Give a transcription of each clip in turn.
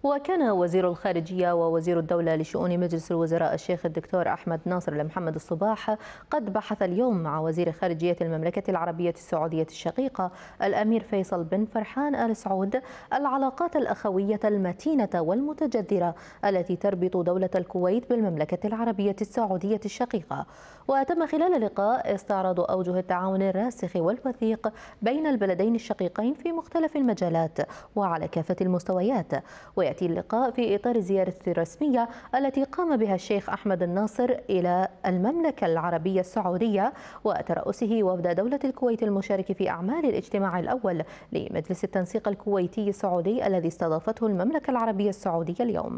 وكان وزير الخارجية ووزير الدولة لشؤون مجلس الوزراء الشيخ الدكتور أحمد ناصر المحمد الصباح قد بحث اليوم مع وزير خارجية المملكة العربية السعودية الشقيقة الأمير فيصل بن فرحان آل سعود العلاقات الأخوية المتينة والمتجذرة التي تربط دولة الكويت بالمملكة العربية السعودية الشقيقة. وتم خلال اللقاء استعراض أوجه التعاون الراسخ والوثيق بين البلدين الشقيقين في مختلف المجالات وعلى كافة المستويات. ويأتي اللقاء في إطار الزيارة الرسمية التي قام بها الشيخ أحمد الناصر إلى المملكة العربية السعودية وترأسه وفد دولة الكويت المشارك في أعمال الاجتماع الأول لمجلس التنسيق الكويتي السعودي الذي استضافته المملكة العربية السعودية اليوم.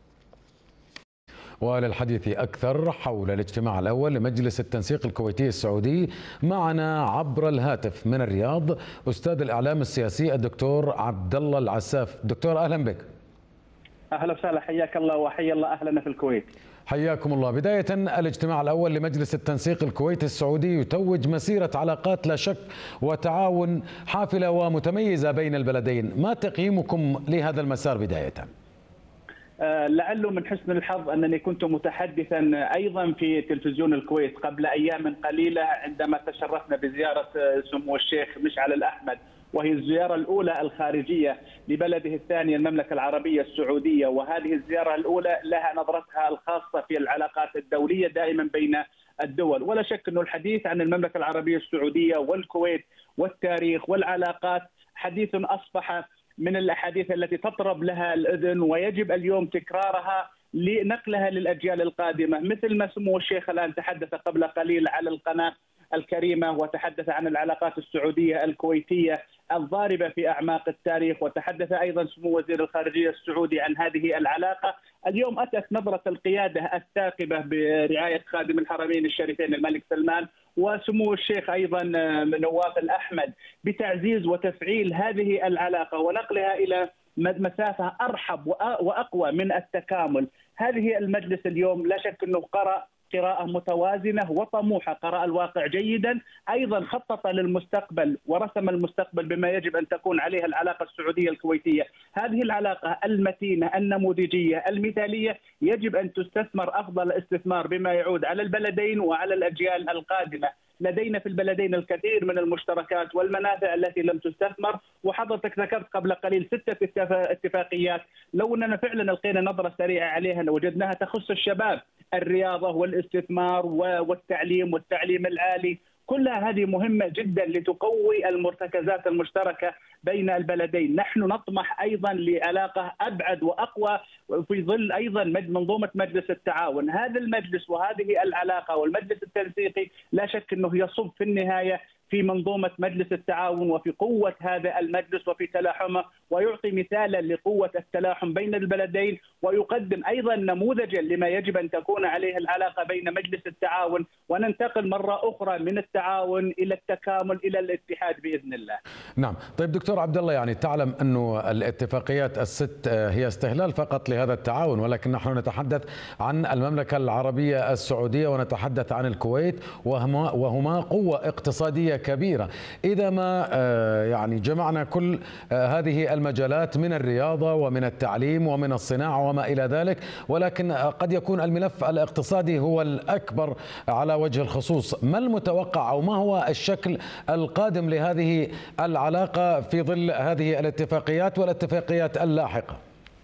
وللحديث أكثر حول الاجتماع الأول لمجلس التنسيق الكويتي السعودي معنا عبر الهاتف من الرياض أستاذ الإعلام السياسي الدكتور عبد الله العساف. دكتور أهلا بك. أهلا وسهلا، حياك الله وحيا الله أهلنا في الكويت. حياكم الله. بداية الاجتماع الأول لمجلس التنسيق الكويتي السعودي يتوج مسيرة علاقات لا شك وتعاون حافلة ومتميزة بين البلدين، ما تقييمكم لهذا المسار بداية؟ لعله من حسن الحظ أنني كنت متحدثا أيضا في تلفزيون الكويت قبل أيام قليلة عندما تشرفنا بزيارة سمو الشيخ مشعل الأحمد، وهي الزيارة الأولى الخارجية لبلده الثاني المملكة العربية السعودية. وهذه الزيارة الأولى لها نظرتها الخاصة في العلاقات الدولية دائما بين الدول. ولا شك أن الحديث عن المملكة العربية السعودية والكويت والتاريخ والعلاقات حديث أصبح من الأحاديث التي تطرب لها الأذن، ويجب اليوم تكرارها لنقلها للأجيال القادمة، مثل ما سمو الشيخ الآن تحدث قبل قليل على القناة الكريمة وتحدث عن العلاقات السعودية الكويتية الضاربة في أعماق التاريخ، وتحدث أيضا سمو وزير الخارجية السعودي عن هذه العلاقة. اليوم أتت نظرة القيادة الثاقبة برعاية خادم الحرمين الشريفين الملك سلمان وسمو الشيخ أيضا نواف الأحمد بتعزيز وتفعيل هذه العلاقة ونقلها إلى مسافة أرحب وأقوى من التكامل. هذه المجلس اليوم لا شك أنه قرأ قراءة متوازنة وطموحة، قرأ الواقع جيدا، أيضا خطط للمستقبل ورسم المستقبل بما يجب أن تكون عليه العلاقة السعودية الكويتية. هذه العلاقة المتينة النموذجية المثالية يجب أن تستثمر أفضل استثمار بما يعود على البلدين وعلى الأجيال القادمة. لدينا في البلدين الكثير من المشتركات والمنافع التي لم تستثمر، وحضرتك ذكرت قبل قليل 6 اتفاقيات لو أننا فعلا ألقينا نظرة سريعة عليها لوجدناها تخص الشباب، الرياضة والاستثمار والتعليم العالي، كلها هذه مهمة جدا لتقوي المرتكزات المشتركة بين البلدين. نحن نطمح أيضا لعلاقة أبعد وأقوى في ظل أيضا منظومة مجلس التعاون. هذا المجلس وهذه العلاقة والمجلس التنسيقي لا شك أنه يصب في النهاية في منظومة مجلس التعاون وفي قوة هذا المجلس وفي تلاحمه، ويعطي مثالا لقوة التلاحم بين البلدين، ويقدم أيضا نموذجا لما يجب أن تكون عليه العلاقة بين مجلس التعاون، وننتقل مرة أخرى من التعاون إلى التكامل إلى الاتحاد بإذن الله. نعم. طيب دكتور عبد الله، يعني تعلم أنه الاتفاقيات ال6 هي استهلال فقط لهذا التعاون، ولكن نحن نتحدث عن المملكة العربية السعودية ونتحدث عن الكويت، وهما قوة اقتصادية كبيرة. إذا ما يعني جمعنا كل هذه المجالات من الرياضة ومن التعليم ومن الصناعة وما إلى ذلك، ولكن قد يكون الملف الاقتصادي هو الأكبر على وجه الخصوص، ما المتوقع أو ما هو الشكل القادم لهذه العلاقة في ظل هذه الاتفاقيات والاتفاقيات اللاحقة؟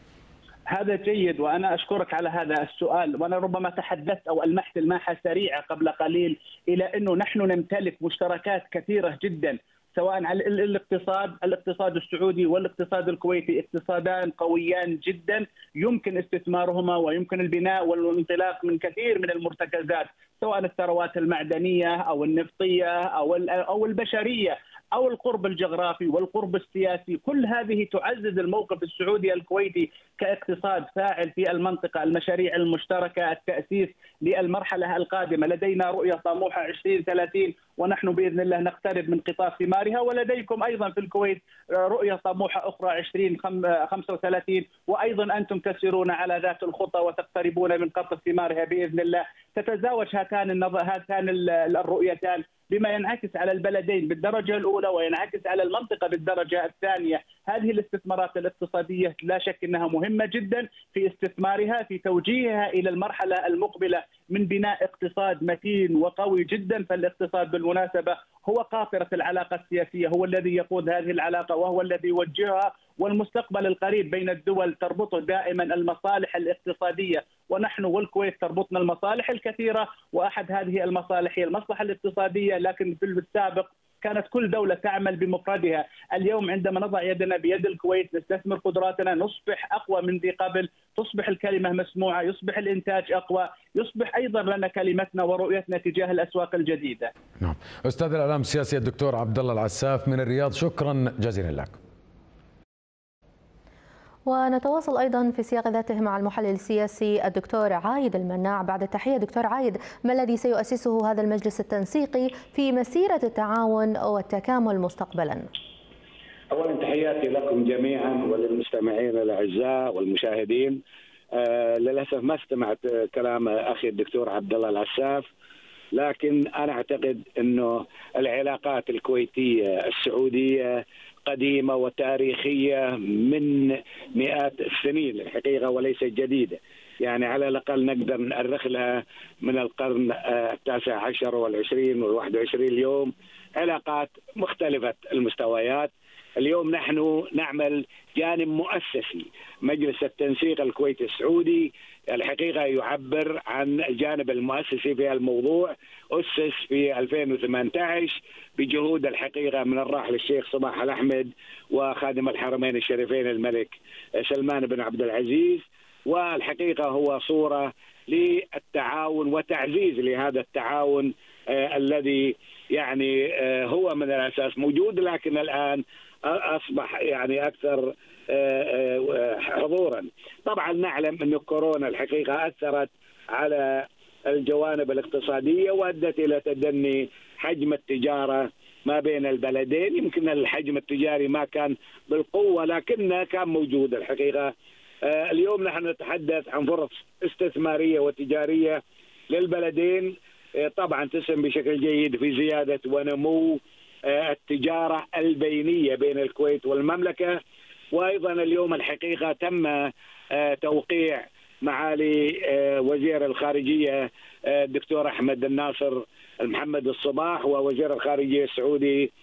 هذا جيد، وأنا أشكرك على هذا السؤال. وأنا ربما تحدثت أو ألمحت لماحة سريعة قبل قليل إلى أنه نحن نمتلك مشتركات كثيرة جدا، سواء على الاقتصاد السعودي والاقتصاد الكويتي، اقتصادان قويان جدا يمكن استثمارهما ويمكن البناء والانطلاق من كثير من المرتكزات، سواء الثروات المعدنية أو النفطية أو البشرية أو القرب الجغرافي والقرب السياسي. كل هذه تعزز الموقف السعودي الكويتي كاقتصاد فاعل في المنطقة. المشاريع المشتركة، التأسيس للمرحلة القادمة، لدينا رؤية طموحة 2030 ونحن باذن الله نقترب من قطاف ثمارها. ولديكم ايضا في الكويت رؤيه طموحه اخرى 2035، وايضا انتم تسيرون على ذات الخطى وتقتربون من قطف ثمارها باذن الله. تتزاوج هاتان الرؤيتان بما ينعكس على البلدين بالدرجة الأولى وينعكس على المنطقة بالدرجة الثانية. هذه الاستثمارات الاقتصادية لا شك أنها مهمة جدا في استثمارها، في توجيهها إلى المرحلة المقبلة من بناء اقتصاد متين وقوي جدا. فالاقتصاد بالمناسبة هو قاطرة العلاقة السياسية، هو الذي يقود هذه العلاقة وهو الذي يوجهها، والمستقبل القريب بين الدول تربطه دائما المصالح الاقتصادية، ونحن والكويت تربطنا المصالح الكثيرة، وأحد هذه المصالح هي المصلحة الاقتصادية. لكن في السابق كانت كل دولة تعمل بمفردها. اليوم عندما نضع يدنا بيد الكويت نستثمر قدراتنا نصبح أقوى من ذي قبل، تصبح الكلمة مسموعة، يصبح الإنتاج أقوى، يصبح أيضا لنا كلمتنا ورؤيتنا تجاه الأسواق الجديدة. نعم. أستاذ الإعلام السياسي الدكتور عبد الله العساف من الرياض، شكرا جزيلا لك. ونتواصل أيضا في سياق ذاته مع المحلل السياسي الدكتور عايد المناع. بعد التحية دكتور عايد، ما الذي سيؤسسه هذا المجلس التنسيقي في مسيرة التعاون والتكامل مستقبلا؟ أولا تحياتي لكم جميعا وللمستمعين الأعزاء والمشاهدين. للأسف ما استمعت كلام أخي الدكتور عبد الله العساف، لكن أنا أعتقد أنه العلاقات الكويتية السعودية قديمة وتاريخية من مئات السنين الحقيقة وليست جديدة. يعني على الأقل نقدر نأرخ لها من القرن التاسع عشر والعشرين والواحد اليوم، علاقات مختلفة المستويات. اليوم نحن نعمل جانب مؤسسي. مجلس التنسيق الكويتي السعودي الحقيقة يعبر عن الجانب المؤسسي في الموضوع. أسس في 2018 بجهود الحقيقة من الراحل الشيخ صباح الأحمد وخادم الحرمين الشريفين الملك سلمان بن عبد العزيز، والحقيقة هو صورة للتعاون وتعزيز لهذا التعاون الذي يعني هو من الأساس موجود، لكن الآن أصبح يعني أكثر حضورا. طبعا نعلم أن كورونا الحقيقة أثرت على الجوانب الاقتصادية وأدت إلى تدني حجم التجارة ما بين البلدين. يمكن الحجم التجاري ما كان بالقوة لكنه كان موجود الحقيقة. اليوم نحن نتحدث عن فرص استثمارية وتجارية للبلدين طبعا تسهم بشكل جيد في زيادة ونمو التجارة البينية بين الكويت والمملكة. وأيضا اليوم الحقيقة تم توقيع معالي وزير الخارجية الدكتور أحمد الناصر محمد الصباح ووزير الخارجية السعودي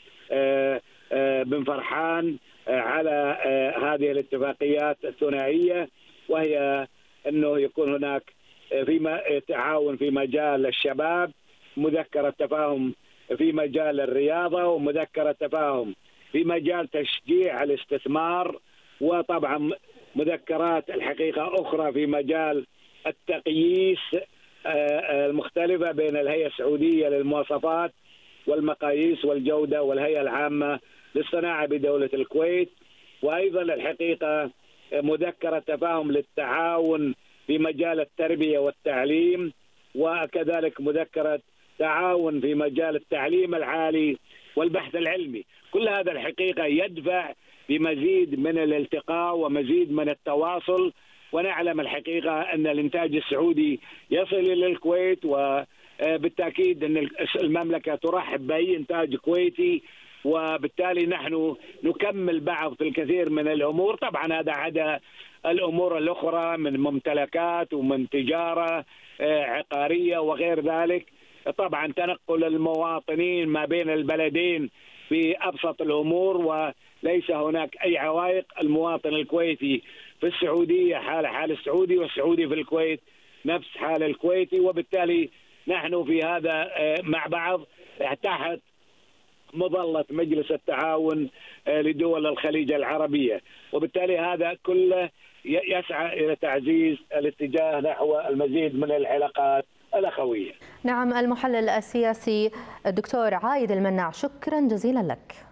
بن فرحان على هذه الاتفاقيات الثنائية، وهي أنه يكون هناك تعاون في مجال الشباب، مذكرة تفاهم في مجال الرياضة، ومذكرة تفاهم في مجال تشجيع الاستثمار، وطبعا مذكرات الحقيقة أخرى في مجال التقييس المختلفة بين الهيئة السعودية للمواصفات والمقاييس والجودة والهيئة العامة للصناعة بدولة الكويت. وأيضا الحقيقة مذكرة تفاهم للتعاون في مجال التربية والتعليم، وكذلك مذكرة تعاون في مجال التعليم العالي والبحث العلمي. كل هذا الحقيقة يدفع بمزيد من الالتقاء ومزيد من التواصل. ونعلم الحقيقة أن الإنتاج السعودي يصل إلى الكويت، وبالتأكيد أن المملكة ترحب بأي إنتاج كويتي، وبالتالي نحن نكمل بعض في الكثير من الأمور. طبعا هذا عدا الأمور الأخرى من ممتلكات ومن تجارة عقارية وغير ذلك. طبعا تنقل المواطنين ما بين البلدين في أبسط الأمور وليس هناك أي عوائق. المواطن الكويتي في السعودية حال السعودي، والسعودي في الكويت نفس حال الكويتي، وبالتالي نحن في هذا مع بعض تحت مظلة مجلس التعاون لدول الخليج العربية، وبالتالي هذا كله يسعى إلى تعزيز الاتجاه نحو المزيد من العلاقات الأخوية. نعم، المحلل السياسي الدكتور عايد المناع، شكرا جزيلا لك.